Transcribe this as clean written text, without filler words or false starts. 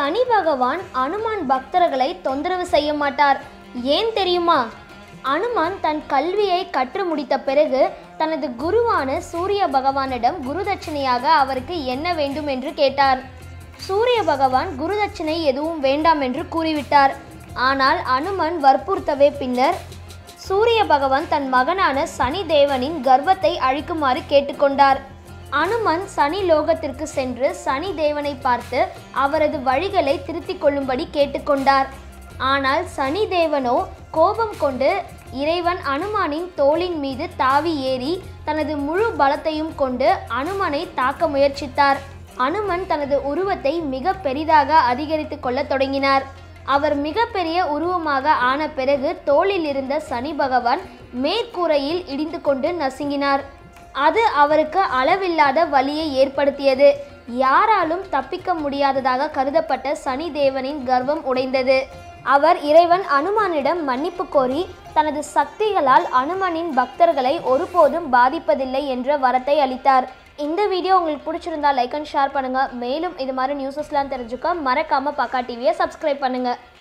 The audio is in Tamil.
சனி பகவான் அனுமான் பக்தர்களை தொந்தரவு செய்ய மாட்டார். ஏன் தெரியுமா? அனுமான் தன் கல்வியை கற்று முடித்த பிறகு தனது குருவான சூரிய பகவானிடம் குருதட்சணையாக அவருக்கு என்ன வேண்டும் என்று கேட்டார். சூரிய பகவான் குருதட்சணை எதுவும் வேண்டாம் என்று கூறிவிட்டார். ஆனால் அனுமன் வற்புறுத்தவே பின்னர் சூரிய பகவான் தன் மகனான சனி தேவனின் கர்வத்தை அழிக்குமாறு கேட்டுக்கொண்டார். அனுமன் சனி லோகத்திற்கு சென்று சனி தேவனை பார்த்து அவரது வழிகளை திருத்திக் கொள்ளும்படி கேட்டுக்கொண்டார். ஆனால் சனி தேவனோ கோபம் கொண்டு இறைவன் அனுமானின் தோளின் மீது தாவி ஏறி தனது முழு பலத்தையும் கொண்டு அனுமனை தாக்க முயற்சித்தார். அனுமன் தனது உருவத்தை மிக பெரிதாக அதிகரித்து கொள்ள தொடங்கினார். அவர் மிகப்பெரிய உருவமாக ஆன பிறகு தோளில் இருந்த சனி பகவான் மேற்கூரையில் இடிந்து கொண்டு நசுங்கினார். அது அவருக்கு அளவில்லாத வலியை ஏற்படுத்தியது. யாராலும் தப்பிக்க முடியாததாக கருதப்பட்ட சனி தேவனின் கர்வம் உடைந்தது. அவர் இறைவன் அனுமானிடம் மன்னிப்பு கோரி தனது சக்திகளால் அனுமனின் பக்தர்களை ஒருபோதும் பாதிப்பதில்லை என்ற வரத்தை அளித்தார். இந்த வீடியோ உங்களுக்கு பிடிச்சிருந்தா லைக் அண்ட் ஷேர் பண்ணுங்க. மேலும் இது மாதிரி நியூஸஸ்லாம் தெரிஞ்சுக்க மறக்காம பக்கா டிவியை சப்ஸ்கிரைப் பண்ணுங்க.